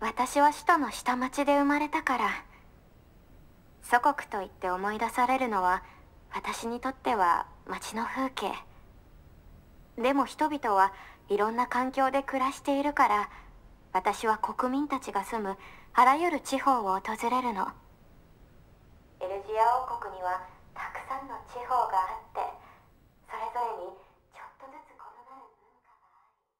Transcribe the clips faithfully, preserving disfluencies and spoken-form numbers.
私は首都の下町で生まれたから、祖国と言って思い出されるのは私にとっては街の風景。でも人々はいろんな環境で暮らしているから、私は国民たちが住むあらゆる地方を訪れるの。エルジア王国にはたくさんの地方があって、それぞれにちょっとずつ異なる文化があり。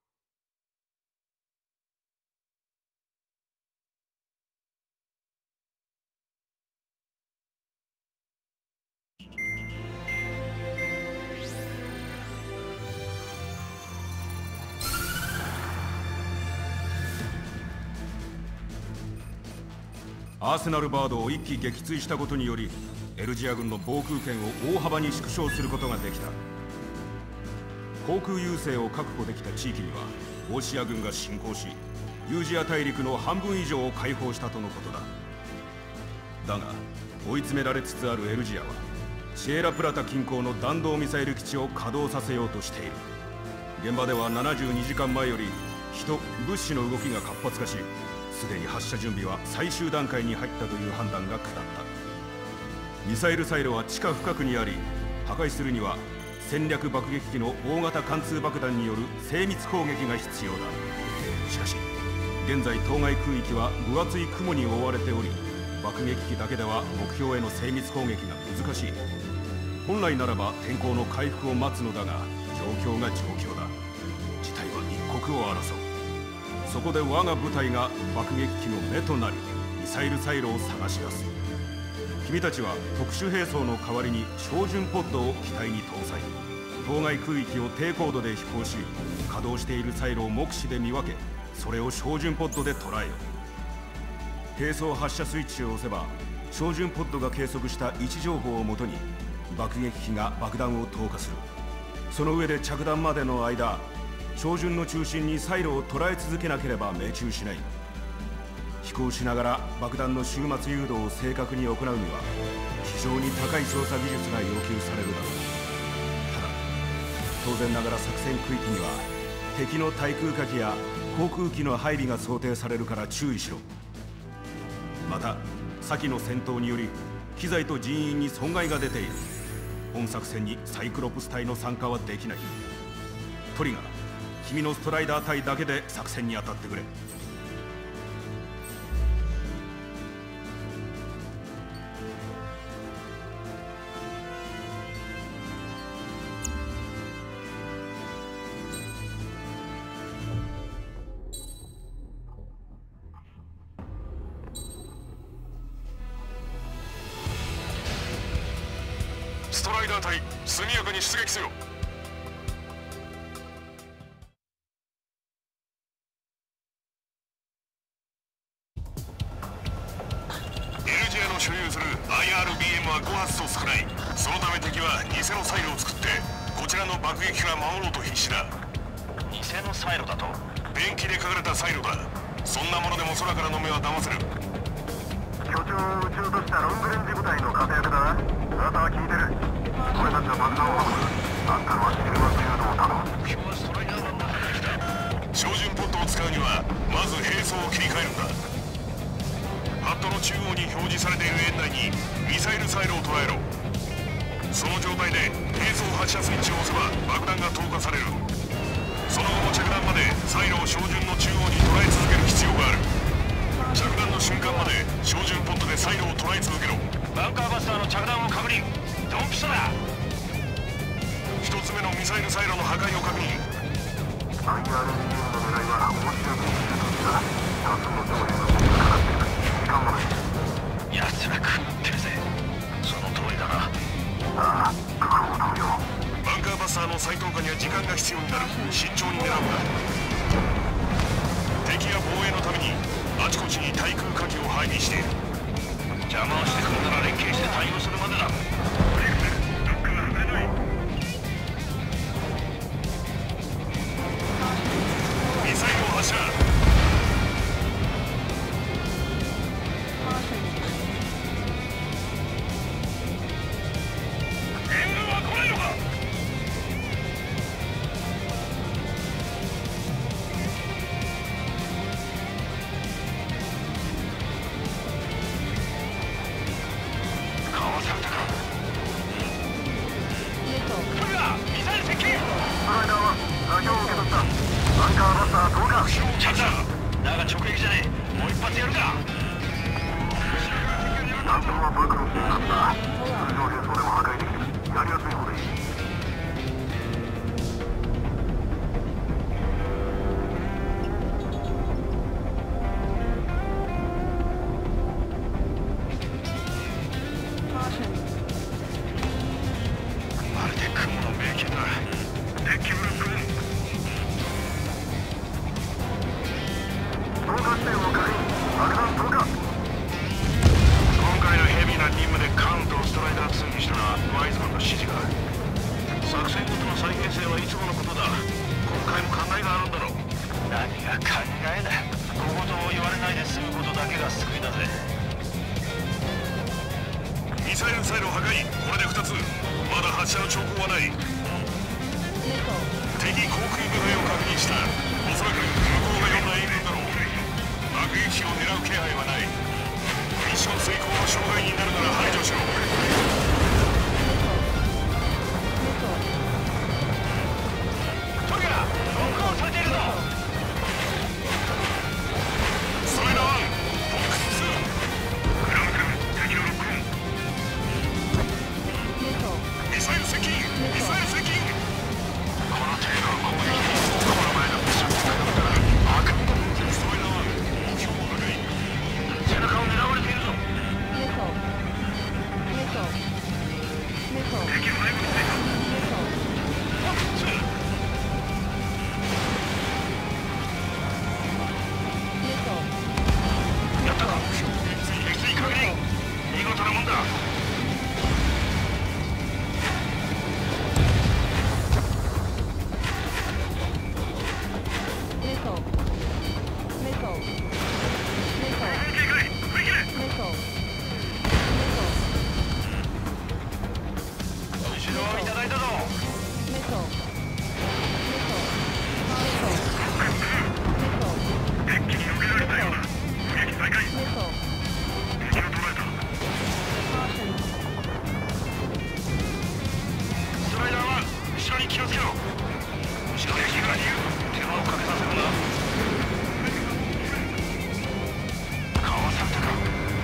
アーセナルバードを一気撃墜したことにより、エルジア軍の防空圏を大幅に縮小することができた。航空優勢を確保できた地域にはオーシア軍が侵攻し、ユージア大陸の半分以上を解放したとのことだ。だが追い詰められつつあるエルジアはシエラプラタ近郊の弾道ミサイル基地を稼働させようとしている。現場ではななじゅうにじかんまえより人物資の動きが活発化し、すでに発射準備は最終段階に入ったという判断が下った。ミサイルサイロは地下深くにあり、破壊するには戦略爆撃機の大型貫通爆弾による精密攻撃が必要だ。しかし現在当該空域は分厚い雲に覆われており、爆撃機だけでは目標への精密攻撃が難しい。本来ならば天候の回復を待つのだが、状況が状況だ。事態は一刻を争う。そこで我が部隊が爆撃機の目となり、ミサイルサイロを探し出す。君たちは特殊兵装の代わりに照準ポッドを機体に搭載。当該空域を低高度で飛行し、稼働しているサイロを目視で見分け、それを照準ポッドで捉えよ。兵装発射スイッチを押せば、照準ポッドが計測した位置情報をもとに爆撃機が爆弾を投下する。その上で着弾までの間、照準の中心にサイロを捉え続けなければ命中しない。飛行しながら爆弾の終末誘導を正確に行うには非常に高い操作技術が要求されるだろう。ただ当然ながら作戦区域には敵の対空火器や航空機の配備が想定されるから注意しろ。また先の戦闘により機材と人員に損害が出ている。本作戦にサイクロプス隊の参加はできない。トリガー、君のストライダー隊だけで作戦に当たってくれ。 ストライダー隊、速やかに出撃せよ。所有する アイアールビーエム はご発と少ない。そのため敵は偽のサイロを作ってこちらの爆撃から守ろうと必死だ。 偽のサイロだと？ ペンキで書かれたサイロだ。そんなものでも空からの目は騙せる。 拠点を撃ち落としたロングレンジ部隊の活躍だ。噂は聞いてる。これたちは爆弾を運ぶ。あんたのはシルバー誘導を頼む。 今日はストライダーマンが出てきた。 照準ポットを使うにはまず兵装を切り替えるんだ。ハットの中央に表示されている円内にミサイルサイロを捉えろ。その状態で兵装発射スイッチを押せば爆弾が投下される。その後も着弾までサイロを照準の中央に捉え続ける必要がある。着弾の瞬間まで照準ポットでサイロを捉え続けろ。 バンカーバスターの着弾を確認。ドンピシャだ。 一つ目のミサイルサイロの破壊を確認。 アイアールビーエム の狙いは面白く見せる時だ。多数の上位が持ってかかっている。 奴ら食ってるぜ。その通りだな。 ああ、確保同様。 バンカーバスターの再投下には時間が必要になる。慎重に狙うんだ。敵や防衛のためにあちこちに対空火器を配備している。 邪魔をしてくるなら連携して対応するまでだ。 ミサイルを発射。 カーバスター投下。 チャンだ。だが直撃じゃねえ。もう一発やるか。 担当は暴露していたんだ。通常変装でも破壊できる。やりやすい方でいい。 まるで雲の迷宮だ。デッキブロックオン。 投下地点を確認。爆弾投下。 今回のヘビーな任務でカウントをストライダーツーにしたのはワイズマンの指示が。作戦ごとの再編成はいつものことだ。今回も考えがあるんだろう。 何が考えだ。小言を言われないで済むことだけが救いだぜ。 ミサイルサイロ破壊。これでふたつ。まだ発射の兆候はない。敵航空部隊を確認した。おそらく向こうが読んだ英軍だろう。爆撃機を狙う気配はない。ミッション成功の障害になるなら排除しろ。 トリガー、ロックオンされているぞ。 ストライダーワン、ボックスツー。 グラム君、敵のロックオン。 ミサイル接近、ミサイル接近。 この程度の攻撃にこの前のミッションにかかったらあかんだ。 ストライダーワン、目標を破壊。 背中を狙われているぞ。 敵を内部についた。 ボックスツー。やったか。撃墜確認。見事なもんだ。後ろをいただいたぞ。 デッキに避けられたようだ。攻撃再開。敵を捉えた。 ストライダーワン、後ろに気をつけろ。後ろで敵がいる。手間をかけさせるな。かわされたか。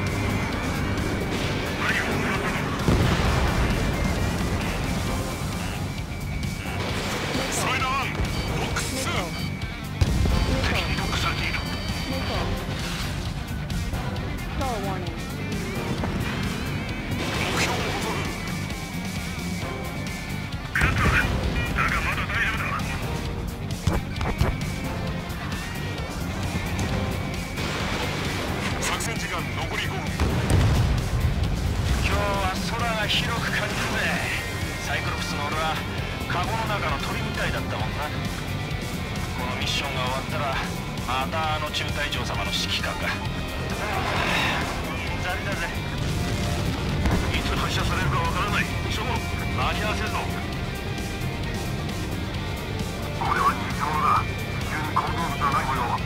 何をもらったの。 ストライダーワン、ボックスツー。 敵にロックされている。 目標を捕捉。 食らった。だがまだ大丈夫だ。 作戦時間残りごふん。 今日は空が広く感じるぜ。サイクロプスの俺はカゴの中の鳥みたいだったもんな。このミッションが終わったらまたあの中隊長様の指揮官が。うんざりだぜ。 いつ発射されるかわからない。急ごう。間に合わせるぞ。 これは偽物だ。地球に構造物はない模様。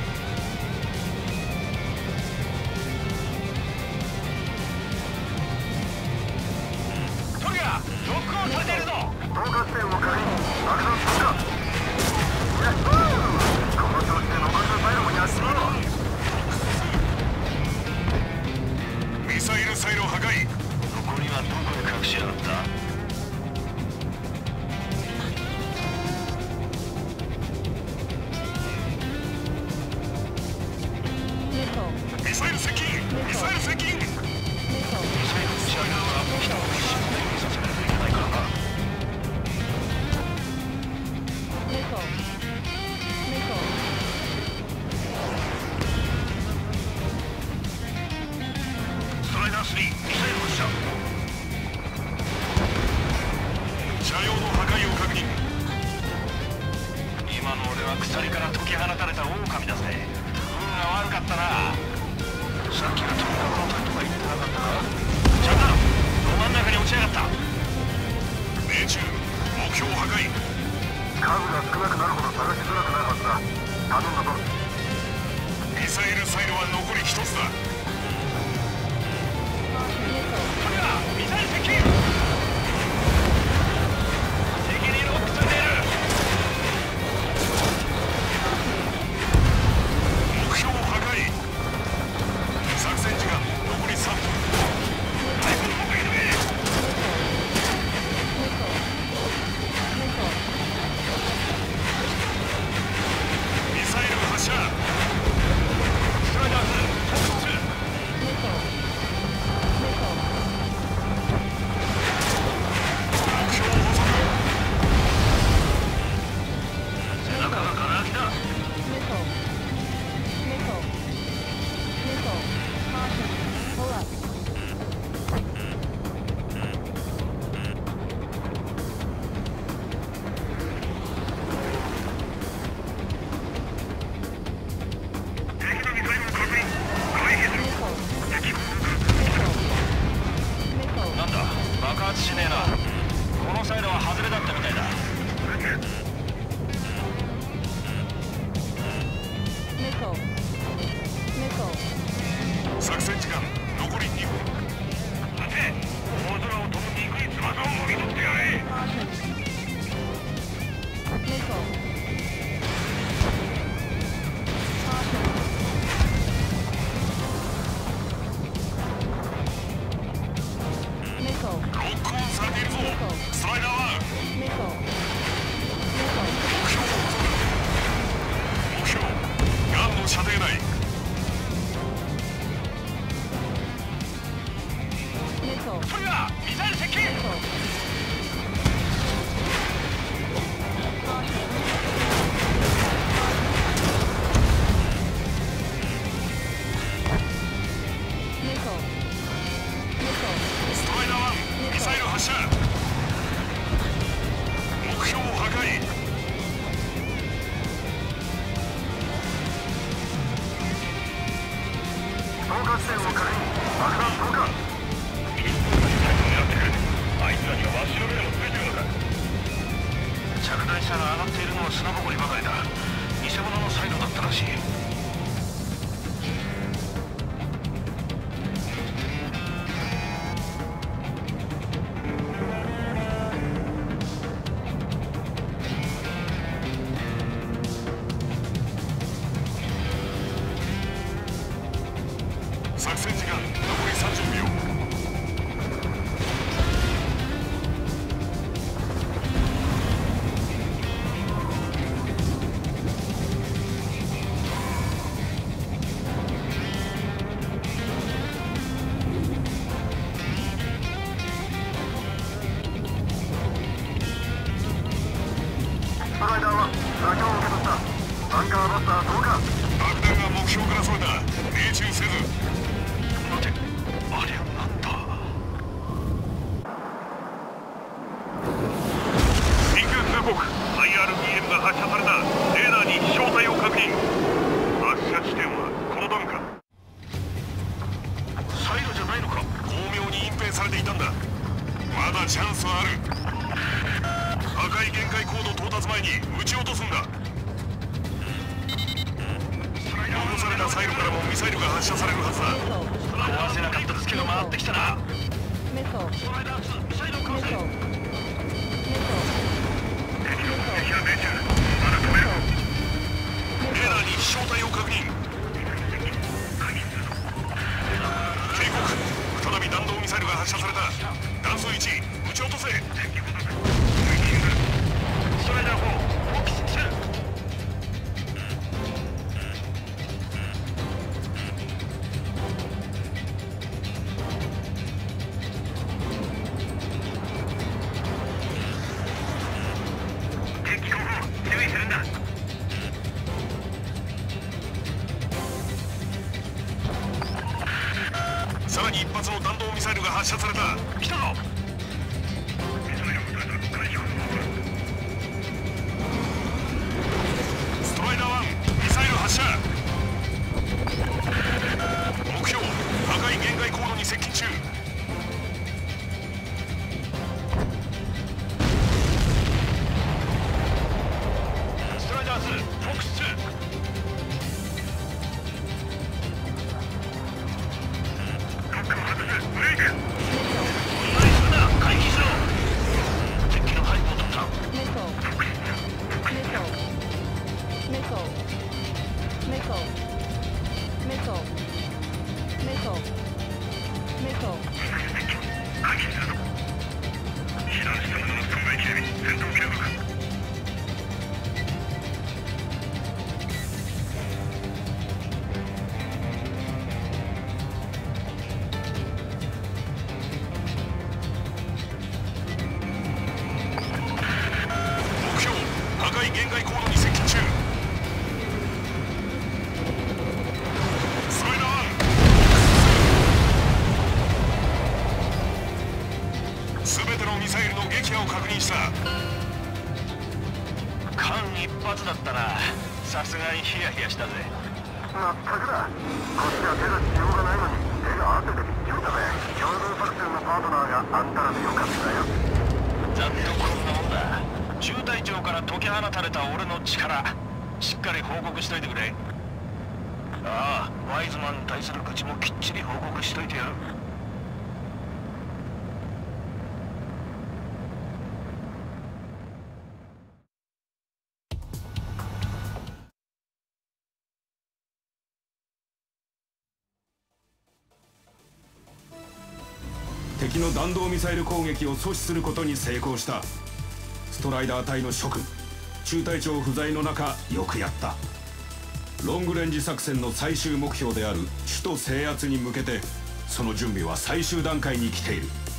トリガー、ロックオンされているぞ。 投下地点を確認。爆弾投下。ヤッホー。この調子で残りのサイロもやっちまうぞ。 ミサイルサイロ破壊。 残りはどこで隠しやがった。 ミサイル接近、ミサイル接近。 ミサイル打ち上げるから人を一瞬で見させないといけないからな。 ストライダースリー、ミサイル発射。車両の破壊を確認。 今の俺は鎖から解き放たれた狼だぜ。運が悪かったな。さっきが飛んだ状態とか言ってなかったか。ちゃんだ、ど真ん中に落ちやがった。 命中、目標破壊。 数が少なくなるほど探しづらくなるはずだ。頼んだぞ。 ミサイルサイロは残り一つだ。 トリガー、ミサイル接近。敵にロックついている。 爆地点を確認。爆弾投下。 一方が主体を狙ってくる。あいつらにはわしの目でもついてるのか。 着弾者が上がっているのは砂ぼこりばかりだ。偽物のサイロだったらしい。 作戦時間残りさんじゅうびょう。 ストライダーは座標を受け取った。バンカーバスター投下。 爆弾が目標からそれた。命中せず。 待て、あれはなんだ。 緊急通告。 アイアールビーエム が発射された。レーダーに飛翔体を確認。発射地点はこのダムか。 サイロじゃないのか。 巧妙に隠蔽されていたんだ。まだチャンスはある。破壊限界高度到達前に撃ち落とすんだ。残されたサイロからもミサイルが発射されるはずだ。 壊せなかったツケが回ってきたな。 Missile. ストライダーツーミサイルをかわせ。 Missile. Missile. 敵は命中。まだ止める。レーダーに飛翔体を確認。警告。再び弾道ミサイルが発射された。弾数いち、撃ち落とせ。 ストライダーフォー、オプティクス。 敵後方、注意するんだ。さらに一発の弾道ミサイルが発射された。来たぞ。ストライダーワン、ミサイル発射。目標、破壊限界高度に接近中。 ストライダーツー、フォックスツー。 ブレイク。 ナイスだ、回避しろ。敵の背後を取った。 Missile. Missile. Missile. Missile. Missile. Missile. Missile. 避難したものの損害警備、戦闘継続。目標、破壊限界高度に接近中。スライダーワン。全てのミサイルの撃破を確認した。 間一髪だったな。さすがにヒヤヒヤしたぜ。 まったくだ。こっちは手出しようがないのに手が汗でびっちりだべ。共同作戦のパートナーがあんたらでよかったよ。 ざっとこんなもんだ。中隊長から解き放たれた俺の力、しっかり報告しといてくれ。ああ、ワイズマンに対する愚痴もきっちり報告しといてやる。 敵の弾道ミサイル攻撃を阻止することに成功した。ストライダー隊の諸君、中隊長不在の中よくやった。ロングレンジ作戦の最終目標である首都制圧に向けて、その準備は最終段階に来ている。